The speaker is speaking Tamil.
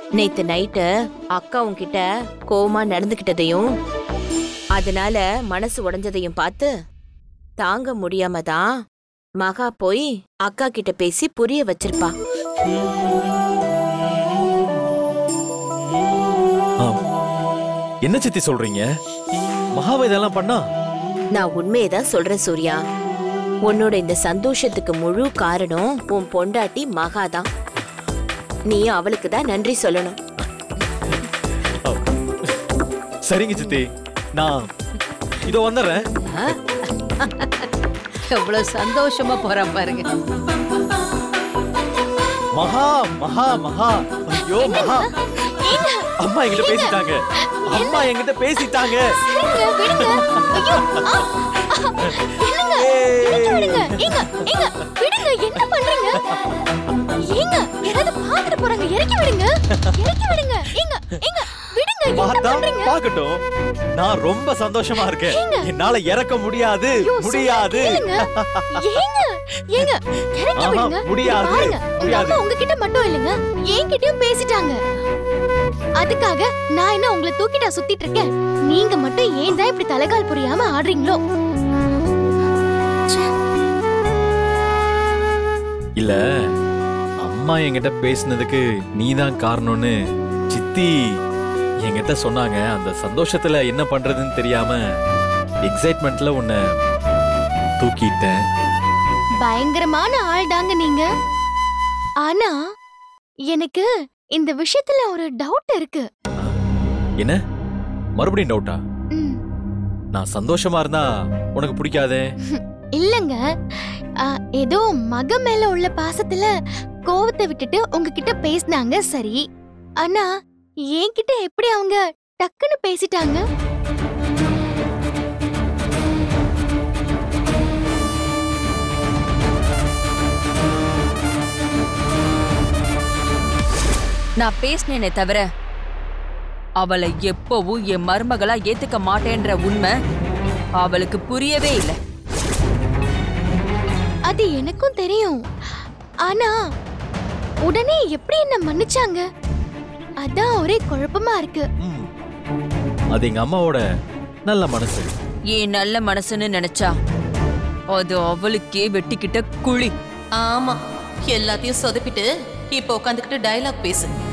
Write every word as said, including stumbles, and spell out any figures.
நேத்து நைட்டு அக்கா உன்கிட்ட கோவமா நடந்துகிட்டதையும் அதனால மனசு உடைஞ்சதையும் பார்த்து தாங்க முடியாம தான் மகா போய் அக்கா கிட்ட பேசி புரிய வச்சிருப்பா. என்ன சித்தி சொல்றீங்க? மகாவை இதெல்லாம் பண்ணா? நான் உண்மையதான் சொல்றேன் சூர்யா. உன்னோட இந்த சந்தோஷத்துக்கு முழு காரணம் உன் பொண்டாட்டி மகாதான். நீ அவளுக்கு தான் நன்றி சொல்லணும். சரிங்க சித்தி, நான் இதோ வந்துடுறேன். எவ்வளவு சந்தோஷமா போறா பாருங்க. மகா மகா மகா ஐயோ மகா, அம்மா என்கிட்ட பேசிட்டாங்க. அம்மா என்கிட்ட பேசிட்டாங்க. என்ன பண்றீங்க? ஏங்க யாராவது பாத்துட்டு போறாங்க, இறக்கி விடுங்க, இறக்கி விடுங்க. ஏங்க ஏங்க விடுங்க, என்ன பண்றீங்க? பாக்கட்டும், நான் ரொம்ப சந்தோஷமா இருக்கேன். என்னால இறக்க முடியாது முடியாது. ஏங்க ஏங்க இறக்கி விடுங்க. முடியாது முடியாது. உங்ககிட்ட மட்டும் இல்லங்க, என்கிட்டயும் பேசிட்டாங்க. அதுக்காக நான் என்ன உங்களை தூக்கிட்டா சுத்திட்டு இருக்கேன்? நீங்க மட்டும் ஏன் தான் இப்படி தலைகால் புரியாம ஆடுறீங்களோ? இல்ல, அம்மா என்கிட்ட பேசினதுக்கு நீதான் காரணம்னு சித்தி என்கிட்ட சொன்னாங்க. அந்த சந்தோஷத்துல என்ன பண்றதுன்னு தெரியாம எக்ஸைட்மெண்ட்ல உன்னை தூக்கிட்டேன். பயங்கரமான ஆள் தாங்க நீங்க. ஆனா எனக்கு இந்த விஷயத்துல ஒரு டவுட் இருக்கு. என்ன மறுபடியும் டவுட்டா? நான் சந்தோஷமா இருந்தா உனக்கு பிடிக்காதே? இல்லங்க, ஏதோ மக மேல உள்ள பாசத்துல கோவத்தை விட்டுட்டு உங்ககிட்ட பேசினாங்க, சரி. ஆனா என்கிட்ட எப்படி அவங்க டக்குன்னு பேசிட்டாங்க? நான் பேசினேனே தவிர அவளை எப்பவும் என் மருமகளா ஏத்துக்க மாட்டேன்ற உண்மை அவளுக்கு புரியவே இல்லை. அது எனக்கும் தெரியும். ஆனா உடனே எப்படி என்ன மன்னிச்சாங்க? அதான் ஒரே குழப்பமா இருக்கு. அது எங்க அம்மாவோட நல்ல மனசு. ஏன் நல்ல மனசுன்னு நினைச்சா அது அவளுக்கே வெட்டிக்கிட்ட குழி. ஆமா, எல்லாத்தையும் சொதப்பிட்டு இப்ப உட்காந்துக்கிட்டு டயலாக் பேசு.